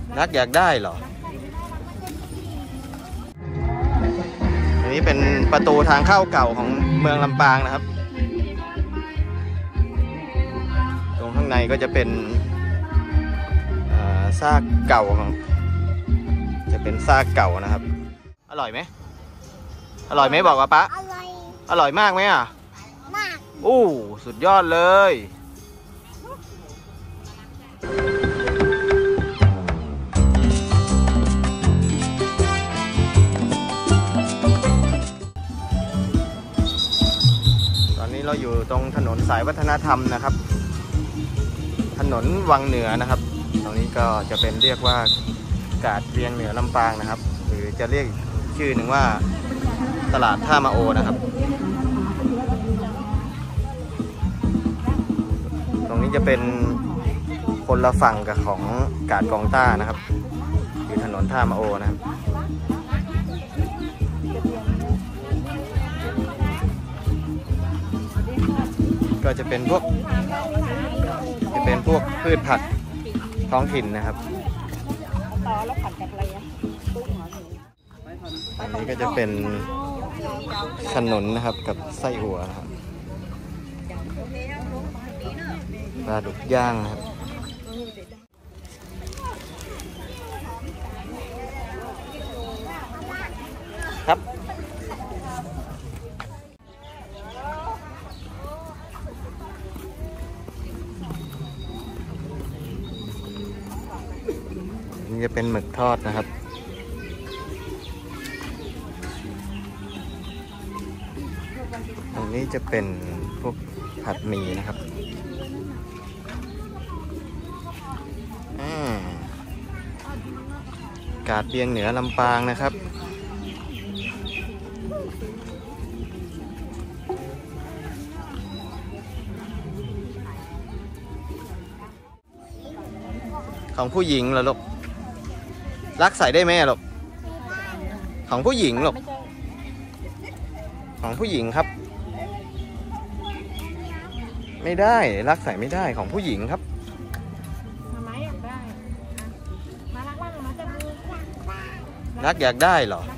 รักอยากได้เหรออันนี้เป็นประตูทางเข้าเก่าของเมืองลำปางนะครับตรงข้างในก็จะเป็นซากเก่าของจะเป็นซากเก่านะครับอร่อยไหมอร่อยไหมบอกว่าป๊าอร่อยมากไหมอ่ะมากอู้สุดยอดเลยตอนนี้เราอยู่ตรงถนนสายวัฒนธรรมนะครับถนนวังเหนือนะครับตรงนี้ก็จะเป็นเรียกว่ากาดเวียงเหนือลำปางนะครับหรือจะเรียกชื่อหนึ่งว่าตลาดท่ามาโอนะครับตรงนี้จะเป็นคนละฝั่งกับของกาดกองต้านะครับอยู่ถนนท่ามาโอนะครับก็จะเป็นพวกพืชผักท้องถิ่นนะครับอันนี้ก็จะเป็นขนุนนะครับกับไส้อั่วนะครับปลาดุกย่างนะครับครับนี่จะเป็นหมึกทอดนะครับตรงนี้จะเป็นพวกผัดหมี่นะครับกาดเวียงเหนือลำปางนะครับของผู้หญิงเหรอลูกรักใส่ได้ไหมลูกของผู้หญิงลูกของผู้หญิงครับไม่ได้รักใส่ไม่ได้ของผู้หญิงครับรักอยากได้เหรอ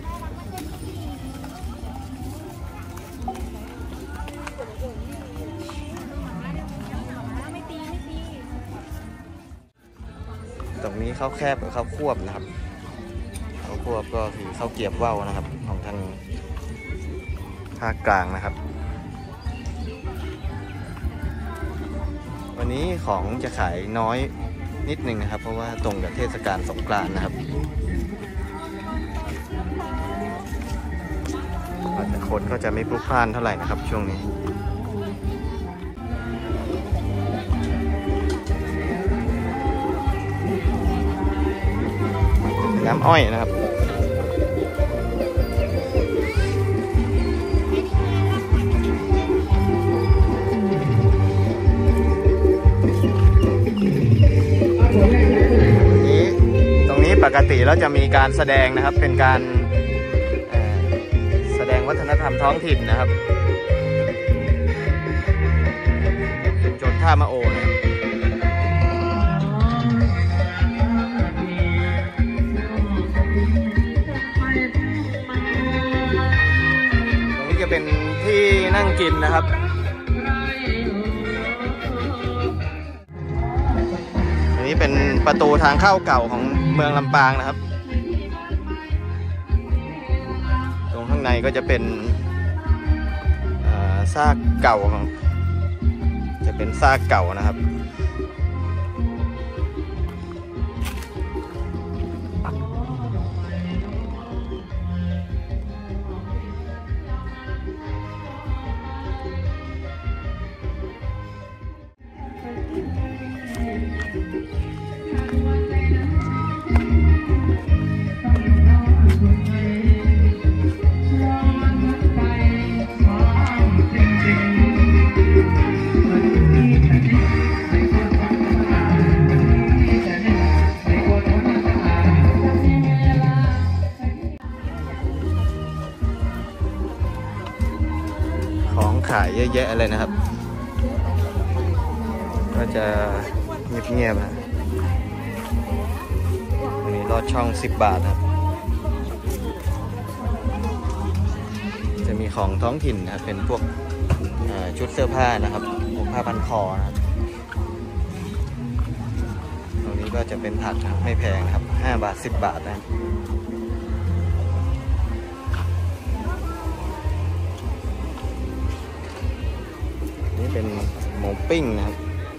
ตรงนี้ข้าวแคบกับข้าวควบนะครับข้าวควบก็คือข้าวเกรี๊ยวว่าวนะครับของทางภาคกลางนะครับวันนี้ของจะขายน้อยนิดนึงนะครับเพราะว่าตรงกับเทศกาลสงกรานต์นะครับแต่คนก็จะไม่พลุกพล่านเท่าไหร่นะครับช่วงนี้น้ำอ้อยนะครับตรงนี้ปกติแล้วจะมีการแสดงนะครับเป็นการแสดงวัฒนธรรมท้องถิ่นนะครับชุมชนท่ามาโอนะตรงนี้จะเป็นที่นั่งกินนะครับอันนี้เป็นประตูทางเข้าเก่าของเมืองลำปางนะครับตรงข้างในก็จะเป็นซากเก่าของจะเป็นซากเก่านะครับขายเยอะแยะเลยนะครับก็จะเงียบๆนะลอดช่อง10 บาทครับจะมีของท้องถิ่นนะครับเป็นพวกชุดเสื้อผ้านะครับพวกผ้าพันคอนะครับตรงนี้ก็จะเป็นผักไม่แพงครับ5 บาท 10 บาทนะนี่เป็นหมูปิ้งนะครับ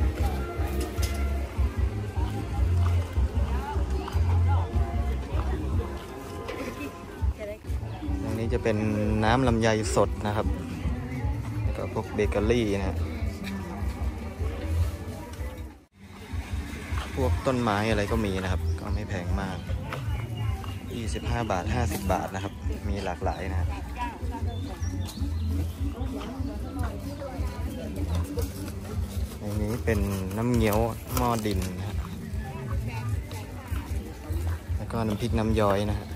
ตรงนี้จะเป็นน้ำลำไยสดนะครับแล้วก็พวกเบเกอรี่นะพวกต้นไม้อะไรก็มีนะครับก็ไม่แพงมาก25 บาท 50 บาทนะครับมีหลากหลายนะครับอันนี้เป็นน้ำเงี้ยวหม้อดินนะครับแล้วก็น้ำพริกน้ำย้อยนะครับ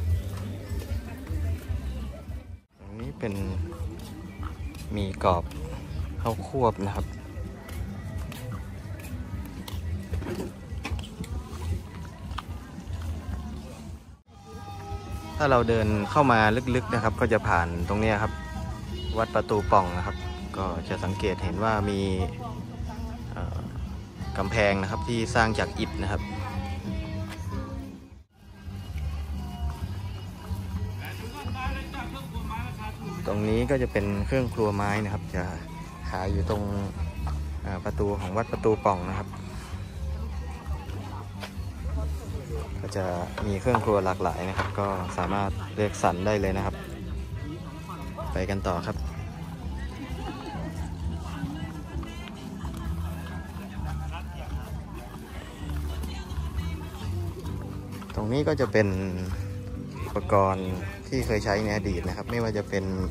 อันนี้เป็นหมี่กรอบข้าวควบนะครับถ้าเราเดินเข้ามาลึกๆนะครับก็จะผ่านตรงนี้ครับวัดประตูป่องนะครับก็จะสังเกตเห็นว่ามีกำแพงนะครับที่สร้างจากอิฐนะครับตรงนี้ก็จะเป็นเครื่องครัวไม้นะครับจะขายอยู่ตรงประตูของวัดประตูป่องนะครับก็จะมีเครื่องครัวหลากหลายนะครับก็สามารถเลือกสรรได้เลยนะครับไปกันต่อครับตรงนี้ก็จะเป็นอุปกรณ์ที่เคยใช้ในอดีตนะครับไม่ว่าจะ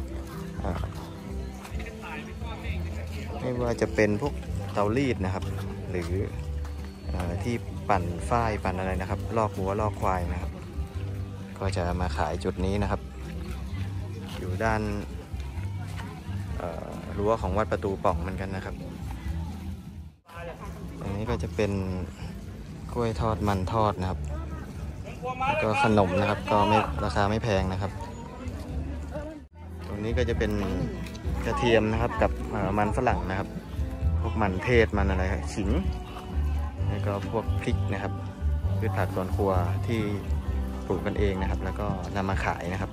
เป็นพวกเตารีดนะครับหรือที่ปั่นฝ้ายปั่นอะไรนะครับลอกวัวลอกควายนะครับก็จะมาขายจุดนี้นะครับอยู่ด้านรั้วของวัดประตูป่องเหมือนกันนะครับตรงนี้ก็จะเป็นกล้วยทอดมันทอดนะครับแล้วก็ขนมนะครับก็ไม่ราคาไม่แพงนะครับตรงนี้ก็จะเป็นกระเทียมนะครับกับมันฝรั่งนะครับพวกมันเทศมันอะไรขิงแล้วก็พวกพริกนะครับพืชผักสวนครัวที่ปลูกกันเองนะครับแล้วก็นำมาขายนะครับ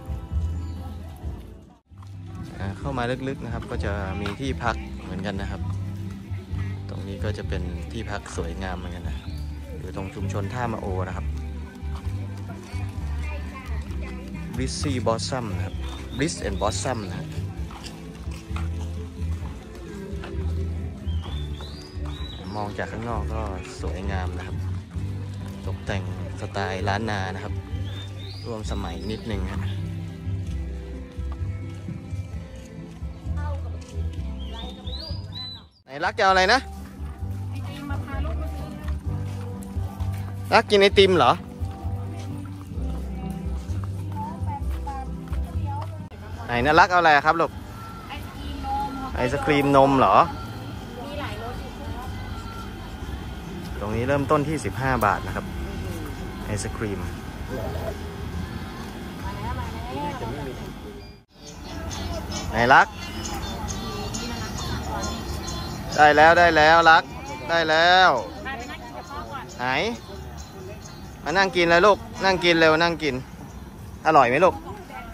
เข้ามาลึกๆนะครับก็จะมีที่พักเหมือนกันนะครับตรงนี้ก็จะเป็นที่พักสวยงามเหมือนกันนะอยู่ตรงชุมชนท่ามะโอนะครับBlissy Blossom นะครับ Bliss and Blossom นะครับมองจากข้างนอกก็สวยงามนะครับตกแต่งสไตล์ล้านนานะครับร่วมสมัยนิดนึงครับไหนรักจะเอาอะไรนะรักกินไอติมเหรอไหนนะรักเอาอะไรครับลูกไอศครีมนมเหรอตรงนี้เริ่มต้นที่15 บาทนะครับไอศครีมไหนรักได้แล้วรักได้แล้วไหนมานั่งกินเลยลูกนั่งกินเร็วนั่งกินอร่อยไหมลูก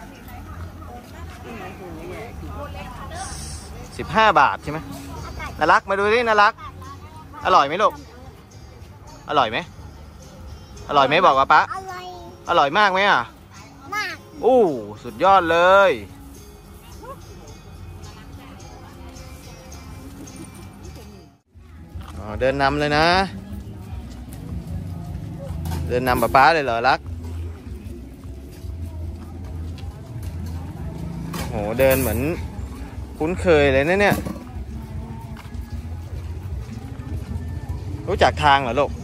15 บาทใช่ไหมน่ารักมาดูดิน่ารักอร่อยไหมลูกอร่อยไหมบอกว่าป๊าอร่อยมากไหมอ่ะมากอู้สุดยอดเลยเดินนำเลยนะเดินนำป๊าเลยเหรอรักโหเดินเหมือนคุ้นเคยเลยนะเนี่ยรู้จักทางเหรอลูก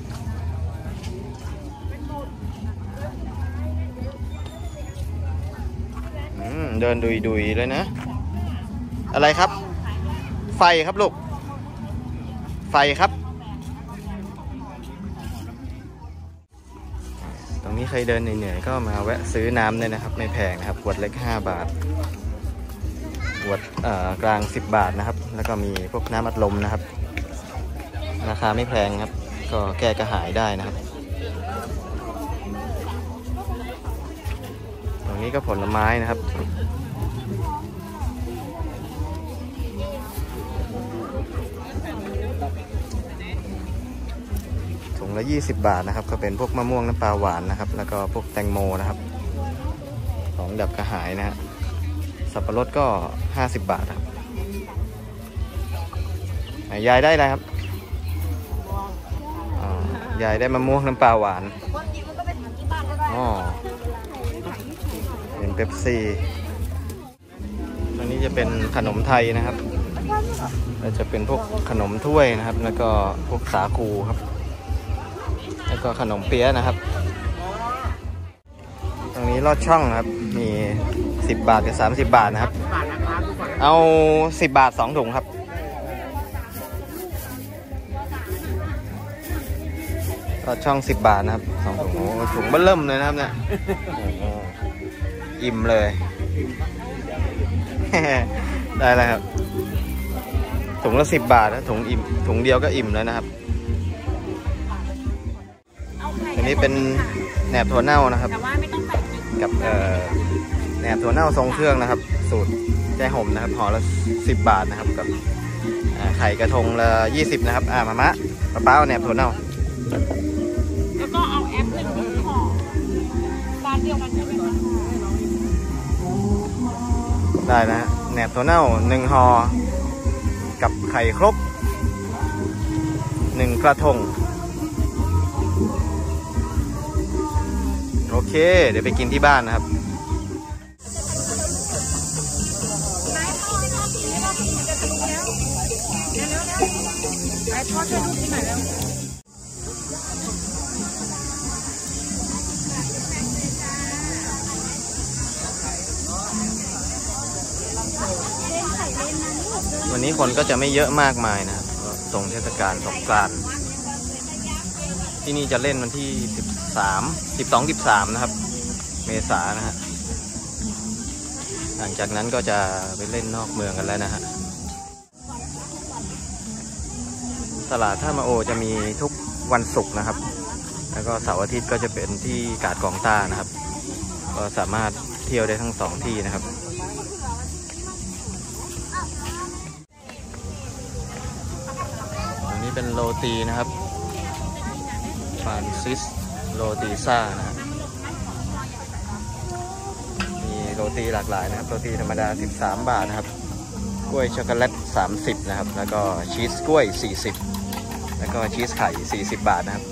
เดินดุยเลยนะอะไรครับไฟครับลูกไฟครับตรงรงนี้ใครเดินเหนื่อยๆก็มาแวะซื้อน้ำเลยนะครับไม่แพงนะครับขวดเล็ก5 บาทขวดกลาง10 บาทนะครับแล้วก็มีพวกน้ำอัดลมนะครับราคาไม่แพงครับก็แก้กระหายได้นะครับตรงนี้ก็ผลไม้นะครับถุงละ20 บาทนะครับก็เป็นพวกมะม่วงน้ำปลาหวานนะครับแล้วก็พวกแตงโมนะครับของดับกระหายนะฮะสับปะรดก็50 บาทครับยายได้อะไรครับยายได้มะม่วงน้ำปลาหวานอ๋อเป็นเป๊ปซี่ตัวนี้จะเป็นขนมไทยนะครับแล้วจะเป็นพวกขนมถ้วยนะครับแล้วก็พวกสาคูครับแล้วก็ขนมเปี๊ยะนะครับตรงนี้ลอดช่องครับมี10 บาทกับ30 บาทนะครับเอา10 บาท2 ถุงครับลอดช่อง10 บาทนะครับ2 ถุงโอ้ถุงเบิ่มเลยนะครับเนี่ยอิ่มเลย ได้แล้วครับถุงละ10 บาทนะถุงอิ่มถุงเดียวก็อิ่มแล้วนะครับอันนี้เป็นแหนบถั่วเน่านะครับกับแหนบถั่วเน่าทรงเครื่องนะครับสูตรแจ้ห่มนะครับห่อละ10 บาทนะครับกับไข่กระทงละ20นะครับมามะป้าเอาแหนบถั่วเน่าแล้วก็เอาแอป1 ห่อร้านเดียวกันใช่ไหมคะได้นะแหนบถั่วเน่า1 ห่อกับไข่ครบ1 กระทงโอเคเดี๋ยวไปกินที่บ้านนะครับวันนี้คนก็จะไม่เยอะมากมายนะครับตรงเทศกาลสงกรานต์ที่นี่จะเล่นวันที่12-13นะครับเมษายนนะฮะหลังจากนั้นก็จะไปเล่นนอกเมืองกันแล้วนะฮะตลาดท่ามาโอจะมีทุกวันศุกร์นะครับแล้วก็เสาร์อาทิตย์ก็จะเป็นที่กาดกองต้านะครับก็สามารถเที่ยวได้ทั้ง2 ที่นะครับอันนี้เป็นโรตีนะครับฟรานซิสโรตีซ่านะฮะมีโรตีหลากหลายนะครับโรตีธรรมดา13 บาทนะครับกล้วยช็อกโกแลต30นะครับแล้วก็ชีสกล้วย40แล้วก็ชีสไข่40 บาทนะครับ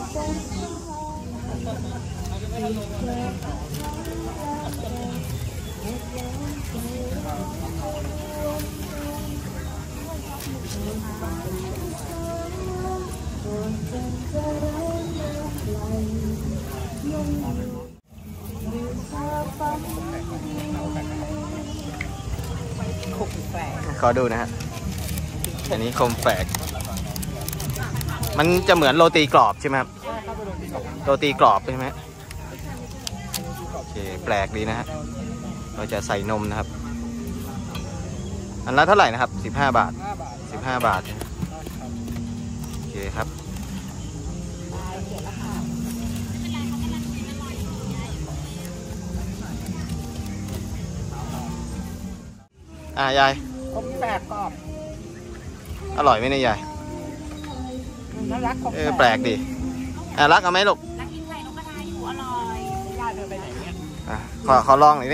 ขอดูนะฮะอันนี้คมแฝกมันจะเหมือนโรตีกรอบใช่ไหมครับโรตีกรอบใช่ไหมโอเคแปลกดีนะฮะเราจะใส่นมนะครับอันละเท่าไหร่นะครับ15 บาท15 บาทโอเคครับยายผมแปลกกรอบอร่อยไหมเนี่ยยายน่ารักแปลกดิรักเอาไหมลูกรักกินไข่นกกระทาอยู่อร่อยยายเดินไปไหนเนี่ยขอลองหน่อยดิ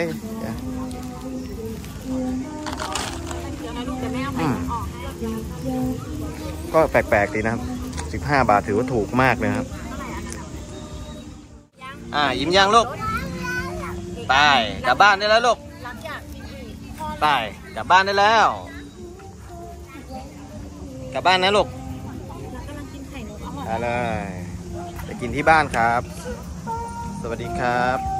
ก็แปลกๆดีนะครับ15 บาทถือว่าถูกมากเลยครับยิ้มยังลูกไปกลับบ้านได้แล้วลูกไปกลับบ้านได้แล้วกลับบ้านนะลูกไปเลยไปกินที่บ้านครับสวัสดีครับ